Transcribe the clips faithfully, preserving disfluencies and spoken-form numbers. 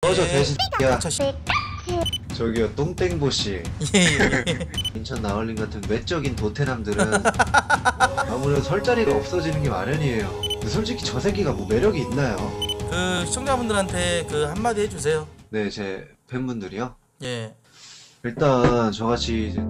꺼져 예. 돼지야. 저 씨. 저기요 똥땡보씨. 예예 예. 인천 나얼린 같은 외적인 도태남들은 아무래도 설 자리가 없어지는 게 마련이에요. 근데 솔직히 저 새끼가 뭐 매력이 있나요? 그 시청자분들한테 그 한마디 해주세요. 네, 제 팬분들이요. 예. 일단 저같이 이제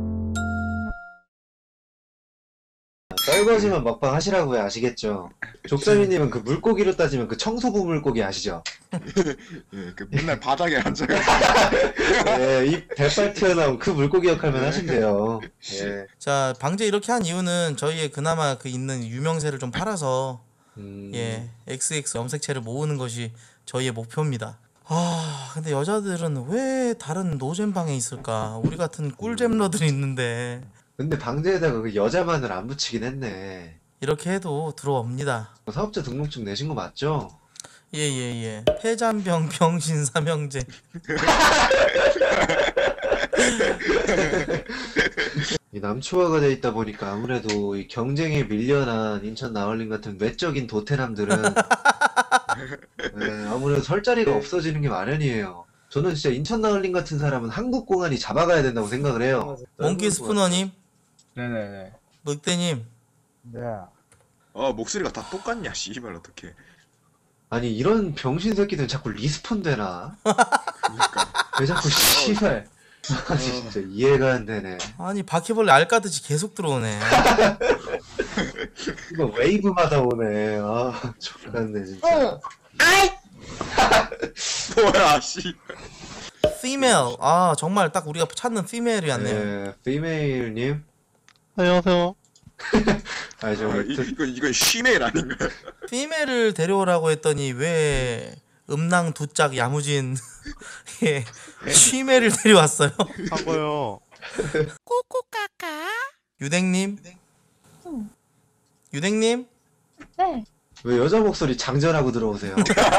썰거지만 먹방 하시라고요. 아시겠죠? 족사미님은 그 물고기로 따지면 그 청소부 물고기 아시죠? 예, 그 맨날 바닥에 앉아가지고 네, 입 대빨 튀어나온 그 물고기 역할만 하신대요. 예. 자 방제 이렇게 한 이유는 저희의 그나마 그 있는 유명세를 좀 팔아서 음... 예 엑스엑스 염색체를 모으는 것이 저희의 목표입니다. 아 근데 여자들은 왜 다른 노잼방에 있을까? 우리 같은 꿀잼러들이 있는데 근데 방제에다가 그 여자만을 안 붙이긴 했네. 이렇게 해도 들어옵니다. 사업자 등록증 내신 거 맞죠? 예예예. 폐잔병 병신 삼형제. 이 남초화가 돼 있다 보니까 아무래도 이 경쟁에 밀려난 인천 나얼린 같은 외적인 도태남들은 네, 아무래도 설 자리가 없어지는 게 마련이에요. 저는 진짜 인천 나얼린 같은 사람은 한국공안이 잡아가야 된다고 생각을 해요. 몽키 스푸너님, 네네네. 늑대님. 네. 어 목소리가 다 똑같냐 씨발 어떡해. 아니 이런 병신 새끼들은 자꾸 리스폰 되나? 그러니까 왜 자꾸 씨발 아 진짜 이해가 안 되네. 아니 바퀴벌레 알 까듯이 계속 들어오네. 이거 웨이브마다 오네. 아 X같네 진짜. 응. 아이. 뭐야 씨. female. 아 정말 딱 우리가 찾는 female이었네요. 네, 피메일님. 안녕하세요. 아, 저, 어, 이, 이건 이건 쉬메일 아닌가요? female을 데려오라고 했더니 왜 음낭 두짝 야무진 예 쉬메를 데려왔어요. 사고요. 유댕님, 응. 유댕님. 네. 왜 여자 목소리 장전하고 들어오세요?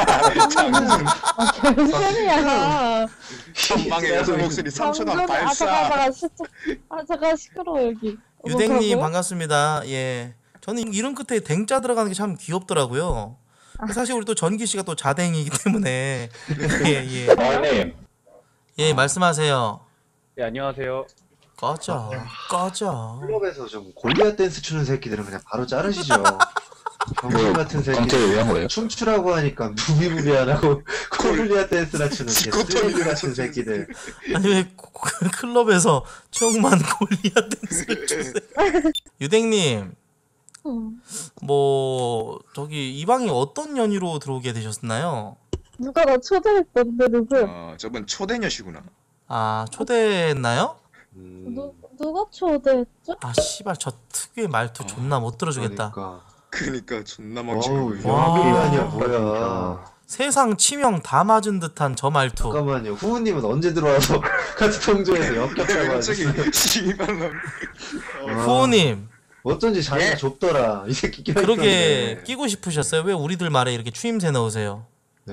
아, 개소리야. 전방에 여자 목소리 삼 초간 방금- 아, 잠깐, 발사. 잠깐, 진짜. 아, 잠깐, 시끄러워, 여기. 어, 유댕님 뭐라고요? 반갑습니다. 예. 저는 이름 끝에 댕자 들어가는 게 참 귀엽더라고요. 사실 우리 또 전기 씨가 또 자댕이기 때문에 예 예. 아님, 예 말씀하세요. 네 안녕하세요. 꺼져 꺼져. 클럽에서 좀 골리앗 댄스 추는 새끼들은 그냥 바로 자르시죠. 병신 같은 새끼. 강제로 왜 한 거예요? 춤추라고 하니까 무비무비 안 하고 골리앗 댄스나 추는 디코토미 쓰레기 같은 새끼들. 아니 왜 고- 고- 클럽에서 총만 골리앗 댄스를 추세요? 유댕님 응. 뭐 저기 이 방이 어떤 연유로 들어오게 되셨나요? 누가 나 초대했던데, 누구야? 어 저분 초대녀시구나. 아 초대했나요? 음, 누, 누가 초대했죠? 아 씨발 저 특유의 말투 존나 못 들어주겠다. 그러니까. 그니까 존나 어우, 망치고. 와. 영악인간이야 뭐야. 세상 치명 다 맞은 듯한 저 말투. 잠깐만요. 후우님은 언제 들어와서 같이 통조에서 역겹다고 갑자기 하셨어요? 씨발놈. 아, 후우님 어쩐지 자리가 예. 좁더라. 이 새끼 껴있던데. 그러게 끼고 싶으셨어요? 왜 우리들 말에 이렇게 추임새 넣으세요? 네.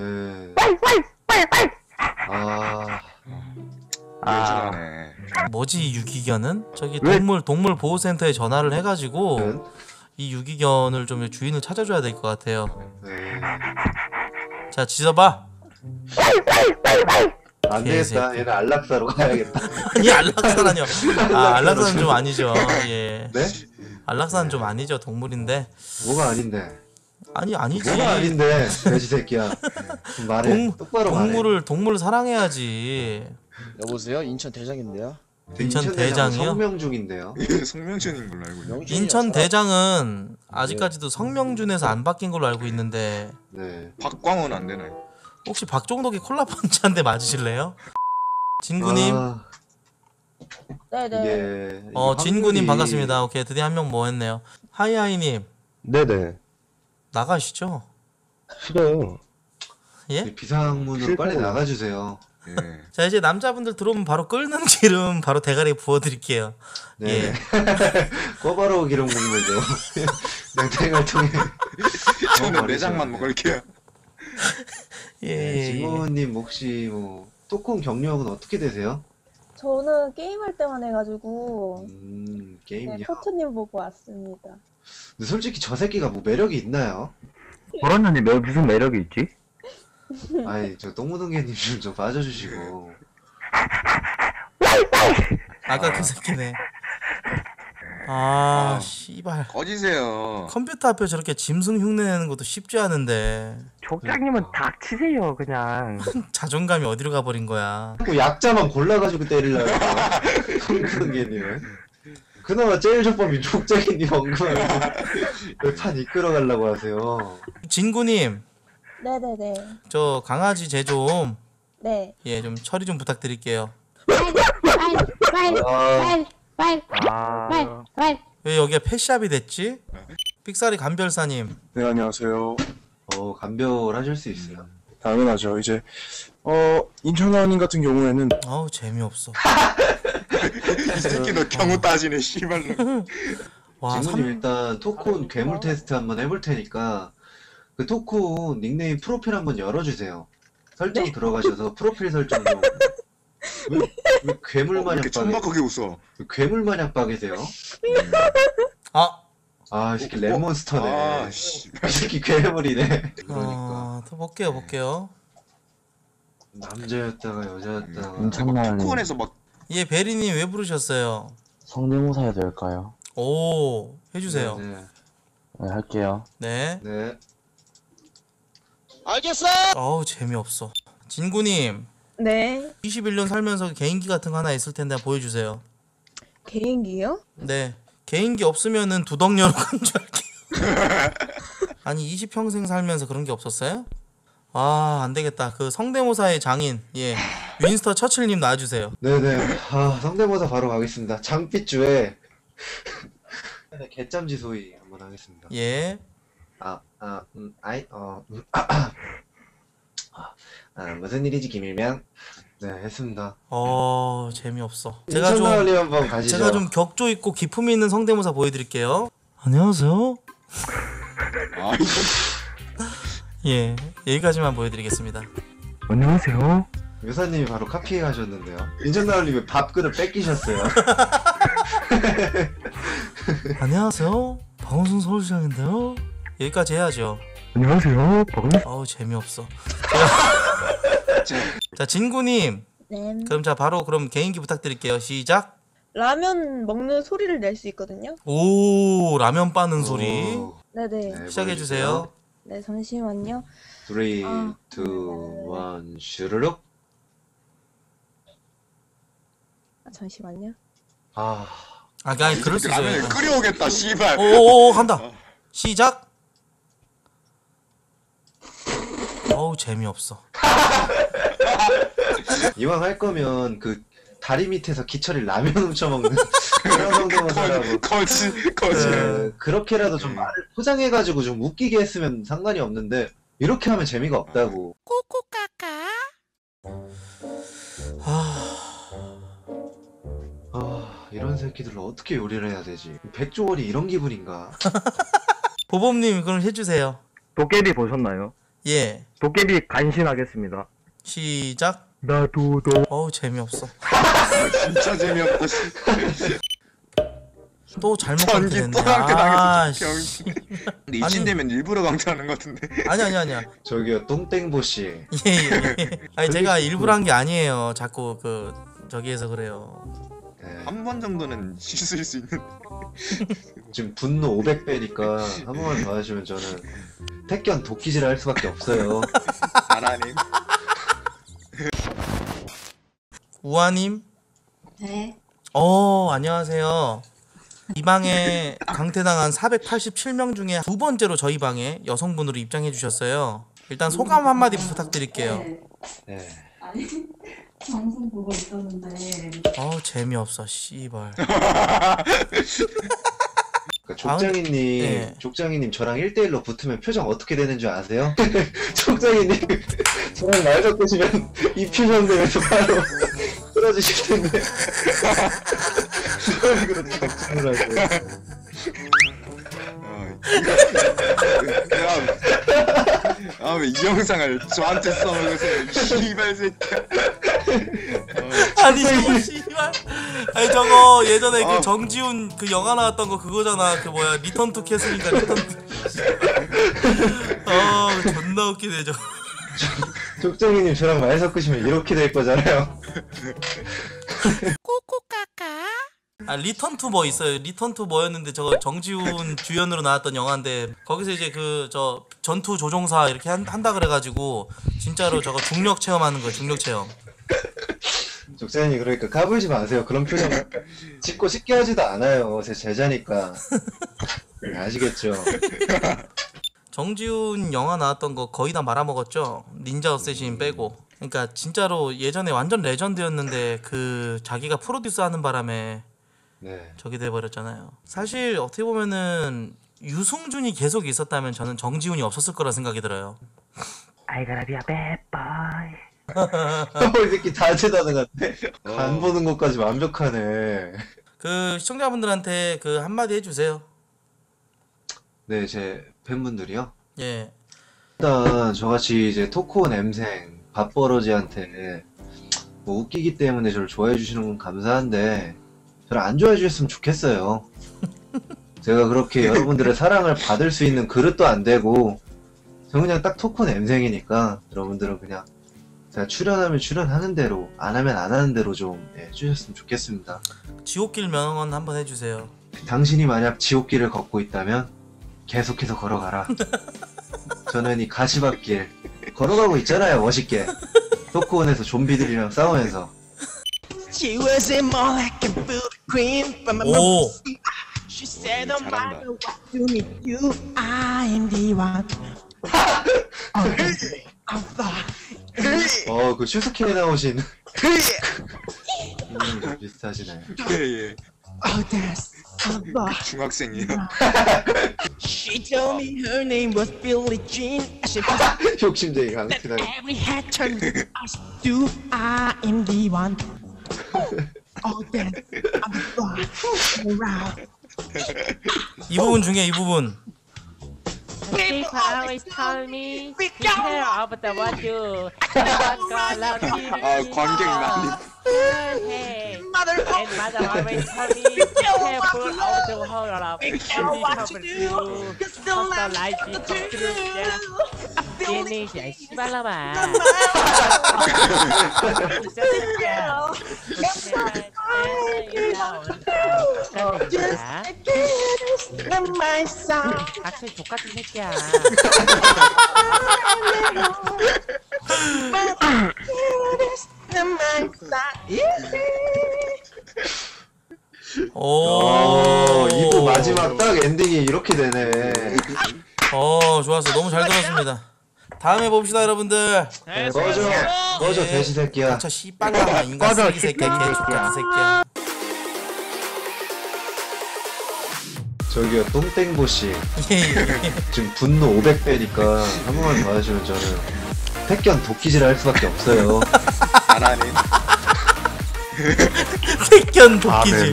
아. 요즘하네. 뭐지 이 유기견은? 저기 왜? 동물 동물 보호센터에 전화를 해가지고 네. 이 유기견을 좀 주인을 찾아줘야 될 것 같아요. 네. 자 짖어봐. 안 되겠다. 개새끼. 얘는 안락사로 가야겠다. 아니 안락사라뇨. 아 안락사는 좀 아니죠. 예. 네? 안락사는 좀 아니죠. 동물인데. 뭐가 아닌데? 아니 아니지. 뭐가 아닌데? 돼지 새끼야. 좀 말해. 동- 똑바로 말해. 동물을 동물을 사랑해야지. 여보세요? 인천 대장인데요. 인천 대장은 대장이요? 성명중인데요. 이게 성명준인 걸로 알고 있네. 명준이요, 인천 사람. 대장은 아직까지도 성명준에서 안 바뀐 걸로 알고 있는데 네. 박광훈 안 되나요? 혹시 박종덕이 콜라 펀치 한 대 맞으실래요? 진구님. 아, 네네. 이게 어 이 진구님 확률이- 반갑습니다. 오케이 드디어 한 명 뭐 했네요. 하이하이님 네네. 나가시죠. 싫어요. 예? 비상문으로 빨리 싫다고요. 나가주세요. 예. 자 이제 남자분들 들어오면 바로 끓는 기름 바로 대가리에 부어드릴게요. 네. 예. 꼬바로우 기름 국물도 냉장을 통해. 저는 내장만 먹을게요. 예, 네, 예, 예. 진구님 혹시 뭐 토큰 경력은 어떻게 되세요? 저는 게임할 때만 해가지고, 음 네, 게임이요. 포트님 보고 왔습니다. 근데 솔직히 저 새끼가 뭐 매력이 있나요? 보라년이 매 무슨 매력이 있지? 아이 저 똥무동개님 좀 좀 빠져주시고. 아까 그 새끼네. 아, 씨발. 꺼지세요. 컴퓨터 앞에 저렇게 짐승 흉내내는 것도 쉽지 않은데 족장님은 닥치세요 그냥. 자존감이 어디로 가버린 거야. 자꾸 약자만 골라가지고 때리려고. 똥무동개님은. 그나마 제일 조법이 족장이님 언급하면서 판 이끌어가려고 하세요. 진구님, 네네네. 저 강아지 제 좀, 네. 예, 좀 처리 좀 부탁드릴게요. 아, 아, 왜 여기가 펫샵이 됐지? 삑사리 감별사님. 네, 안녕하세요. 어 감별하실 수 있어요. 당연하죠. 이제, 어, 인천왕님 같은 경우에는, 어우, 재미없어. 이 새끼 너 경우 따지네 씨발로. 와, 진구님 삼... 일단 토큰 괴물 테스트 한번 해볼 테니까 그 토큰 닉네임 프로필 한번 열어주세요. 설정 들어가셔서 프로필 설정 좀. 왜, 왜 괴물 왜 마냥 이렇게 빠게? 천박하게 웃어. 왜 괴물 마냥 빠게세요? 아, 아, 이 새끼 레몬스터네. 아, 씨. 이 새끼 괴물이네. 그러니까 어, 또 볼게요, 볼게요. 남자였다가 여자였다가. 인천나님 토크원에서 막 예, 베리님 왜 부르셨어요? 성대모사 해도 될까요? 오, 해주세요. 네, 네, 할게요. 네. 네. 어우, 재미없어. 진구님, 네. 이십일 년 살면서 개인기 같은 거 하나 있을 텐데 보여주세요. 개인기요? 네. 개인기 없으면은 두덩여로 간주할게요. 아니, 이십 평생 살면서 그런 게 없었어요? 아, 안 되겠다. 그 성대모사의 장인, 예. 윈스터 처칠님 나와주세요. 네네. 아, 성대모사 바로 가겠습니다. 장삐쭈에 개짬지 소리 한번 하겠습니다. 예. 아, 아, 음, 아이, 어, 음, 아, 아, 무슨 일이지, 김일명? 네, 했습니다. 어, 재미없어. 제가 좀, 인천나을리 한번 가시죠. 제가 좀 격조 있고 기품 있는 성대모사 보여드릴게요. 안녕하세요. 아, 예, 여기까지만 보여드리겠습니다. 안녕하세요. 묘사님이 바로 카피해 가셨는데요. 인천나을리 밥그릇 뺏기셨어요. 안녕하세요. 박원순 서울시장인데요. 여기까지 해야죠. 안녕하세요. 박은. 어우, 재미없어. 자, 자, 진구님. 네. 그럼 자, 바로 그럼 개인기 부탁드릴게요. 시작. 라면 먹는 소리를 낼 수 있거든요. 오, 라면 빠는 소리. 오, 네네. 네, 시작해주세요. 네, 잠시만요. 삼, 이, 아, 일, 슈르륵. 아, 잠시만요. 아, 아, 그냥 그럴 수 라면을 있어요. 끓여오겠다 씨발. 오오오, 간다. 시작. 어우, 재미없어. 이왕 할 거면 그 다리 밑에서 기철이 라면 훔쳐먹는 그런 성대모사라고. 거지 거지. 그, 그렇게라도 좀 말을 포장해가지고 좀 웃기게 했으면 상관이 없는데 이렇게 하면 재미가 없다고. 아, 아, 이런 새끼들로 어떻게 요리를 해야 되지? 백조원이 이런 기분인가? 보범님 그럼 해주세요. 도깨비 보셨나요? 예. 도깨비 간신하겠습니다. 시작. 나도 너. 어우, 재미없어. 진짜 재미없다. 씨. 또 잘못 전기 강퇴됐네. 또 강퇴당했어, 아, 저 병신. 씨. 근데 이쯤 되면 일부러 강퇴하는 것 같은데. 아니 아니 아니야. 저기요, 똥땡보씨. 예, 예, 예. 아니 제가 일부러 한 게 아니에요. 자꾸 그 저기에서 그래요. 네, 한 번 정도는 실수일 수 있는. 지금 분노 오백 배니까 한 번만 더 하시면 저는 택견 도끼질 할 수밖에 없어요. 하나님. 우아님. 네. 어, 안녕하세요. 이 방에 강퇴당한 사백팔십칠 명 중에 두 번째로 저희 방에 여성분으로 입장해 주셨어요. 일단 소감 한마디 부탁드릴게요. 네. 네. 아니 방송 보고 있었는데 어우, 재미없어, 씨발. 그러니까 족장이님, 네. 족장이님 저랑 일 대일로 붙으면 표정 어떻게 되는 줄 아세요? 족장이님 저랑 말 섞으시면 이 표정 되면서 바로 끊어주실 텐데. 그런 식으로 적중을 하고. 아왜 이 영상을 저한테 써먹으세요 씨발 새끼야. 아니, 저거 씨발. 아니, 저거 예전에 아. 그 정지훈 그 영화 나왔던 거 그거잖아. 그 뭐야, 리턴 투 캐슬인가, 리턴 투. 어, 존나 웃기네, 저거. 족정이님 저랑 말 섞으시면 이렇게 될 거잖아요. 아 리턴 투 뭐 있어요. 리턴 투 뭐였는데 저거 정지훈 주연으로 나왔던 영화인데 거기서 이제 그 저 전투 조종사 이렇게 한, 한다 그래가지고 진짜로 저거 중력 체험하는 거예요. 중력 체험. 족장님 그러니까 까불지 마세요. 그런 표정 짓고 싶게 하지도 않아요. 제 제자니까. 네, 아시겠죠? 정지훈 영화 나왔던 거 거의 다 말아먹었죠. 닌자 어쌔신 빼고. 그러니까 진짜로 예전에 완전 레전드였는데 그 자기가 프로듀스 하는 바람에 네. 저기 돼버렸잖아요. 사실 어떻게 보면은 유승준이 계속 있었다면 저는 정지훈이 없었을 거라 생각이 들어요. I gotta be a bad boy. 이 새끼 다재다능 같네. 간 보는 것까지 완벽하네. 그 시청자분들한테 그 한마디 해주세요. 네, 제 팬분들이요. 예. 일단 저같이 이제 토크온 엠생 밥버러지한테 뭐 웃기기 때문에 저를 좋아해 주시는 건 감사한데 저를 안 좋아해 주셨으면 좋겠어요. 제가 그렇게 여러분들의 사랑을 받을 수 있는 그릇도 안 되고 저 그냥 딱 토크온 엠생이니까 여러분들은 그냥 제가 출연하면 출연하는 대로 안 하면 안 하는 대로 좀 예, 해주셨으면 좋겠습니다. 지옥길 명언 한번 해주세요. 당신이 만약 지옥길을 걷고 있다면 계속해서 걸어가라. 저는 이 가시밭길 걸어가고 있잖아요. 멋있게 토크온에서 좀비들이랑 싸우면서. 오. 잘한다. 어, 그 슈스케에 나오신 음, 좀 비슷하시네요. 예예. 중학생이요. She told me her name was Billie Jean. She 욕심쟁이 강티다. every hat turned us do I am the one. Oh, that I'm the fly around. 이 부분 중에 이 부분. People always tell me be care of the one you. 아 관객 난리. Hey, mother and mother always tell me be careful of the whole of. Be careful what you do. Cause the life is true. 얘네 야 씨발라마. 박수 족같은 새끼야. 오. 이 부 마지막 딱 엔딩이 이렇게 되네. 어 좋았어. 너무 잘 들었습니다. 다음에 봅시다 여러분들. 꺼져, 꺼져 예. 돼지 새끼야. 저 씨발라마 인간 쓰레기 새끼야. 개 족같은 새끼야. 저기요 똥땡보씨 예, 예. 지금 분노 오백 배니까 한 번만 더 하시면 저는 택견 도끼질 할 수밖에 없어요. 잘하네. 택견 도끼질.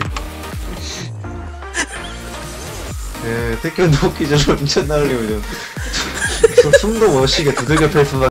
예, 택견 도끼질로 미쳤 날리면 좀 숨도 못 쉬게 두들겨 팰 수밖에